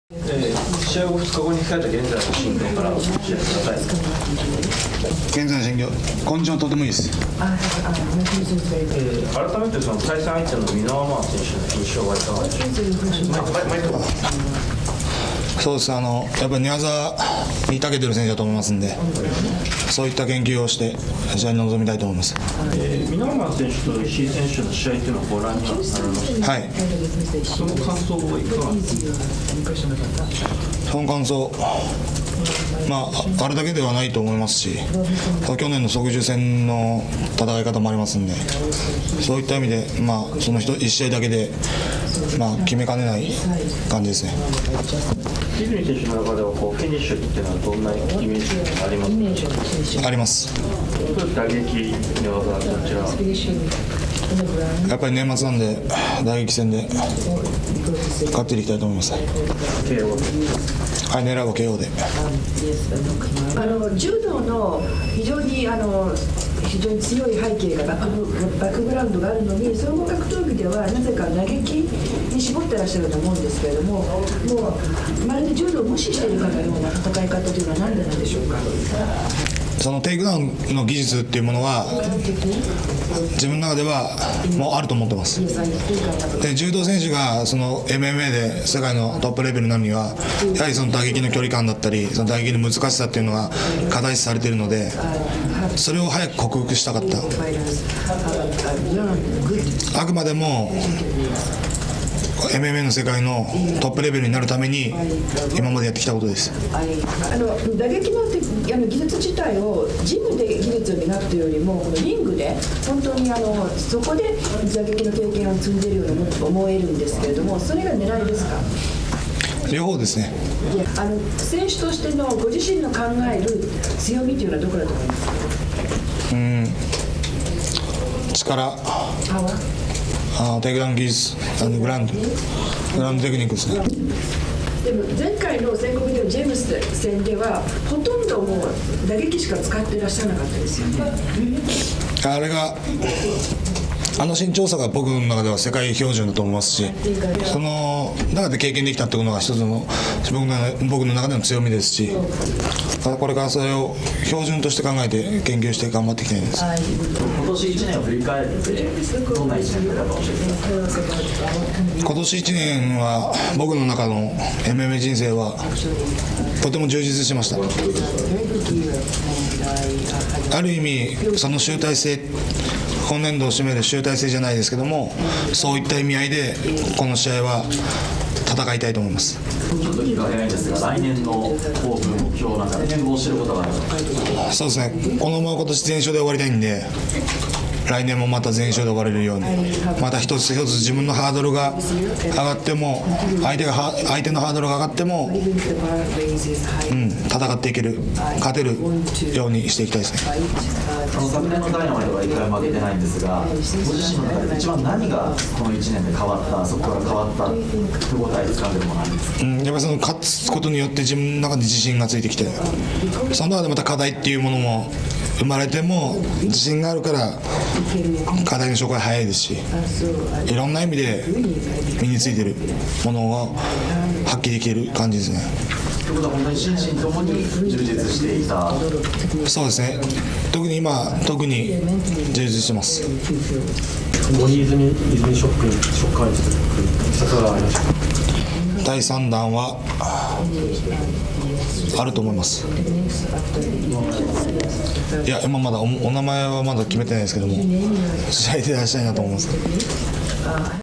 試合後2日後に控えた現在の心境から教えてください。 現在の心境、コンディションとてもいいです。 改めてその対戦相手のミノワマー選手の印象はいかがでしょうか。 そうです、やっぱり寝技に長けてる選手だと思いますんで、そういった研究をして試合に臨みたいと思います。 ミノワマー選手と石井選手の試合というのをご覧になられました。 はい。 その感想はいかがですか。 その感想、あれだけではないと思いますし、去年の即重戦の戦い方もありますんで、そういった意味で、その1試合だけで、決めかねない感じですね。 泉選手の中ではフィニッシュっていうのはどんなイメージがありますか。 あります。 打撃の技こちら。 やっぱり年末なんで打撃戦で勝っていきたいと思います。 KO。 はい、狙うは KO で。 柔道の非常に強い背景がバックグラウンドがあるのに、総合格闘技ではなぜか打撃に絞ってらっしゃると思うんですけれども、もうまるで柔道を無視しているかのような戦い方というのは何でなんでしょうか。 そのテイクダウンの技術っていうものは自分の中ではもうあると思ってます。で、柔道選手がその MMA で世界のトップレベルになるには、やはりその打撃の距離感だったり、その打撃の難しさっていうのが課題視されているので、それを早く克服したかった。あくまでもMMA の世界のトップレベルになるために今までやってきたことです。 打撃の技術自体をジムで技術を磨くというよりも、このリングで本当にそこで打撃の経験を積んでいるように思えるんですけれども、それが狙いですか。 両方ですね。 選手としてのご自身の考える強みというのはどこだと思いますか。 力、テイクダウン技術、グラウンドテクニックですね。 でも前回の戦国でのジェームス戦ではほとんどもう打撃しか使っていらっしゃらなかったですよね。 あれが身長差が僕の中では世界標準だと思いますし、その中で経験できたっていうのが一つの僕の中での強みですし、これからそれを標準として考えて研究して頑張っていきたいです。 今年1年を振り返ってどんな1年だったか教えてください。 今年1年は僕の中の MMA 人生はとても充実しました。ある意味その集大成、今年度を占める集大成じゃないですけども、そういった意味合いでこの試合は戦いたいと思います。 ちょっと気が早いんですが、来年の抱負、目標なんか展望していることがある。 そうですね、このまま今年全勝で終わりたいんで、来年もまた全勝で終われるように、また一つ一つ自分のハードルが上がっても、相手のハードルが上がっても、戦っていける、勝てるようにしていきたいですね。 昨年のダイナマイトが1回負けてないんですが、ご自身の中で一番何がこの1年で変わった、そこから変わった手応え掴んでるものなんですか。 やっぱりその勝つことによって自分の中で自信がついてきて、その中でまた課題っていうものも生まれても自信があるから課題の紹介早いですし、いろんな意味で身についているものを発揮できる感じですね。 ということは本当に心身ともに充実していた。 そうですね、特に充実してます。 森泉ショックに必殺技がありました。 第3弾はあると思います。いや、今まだお名前はまだ決めてないですけども、試合で出したいなと思います。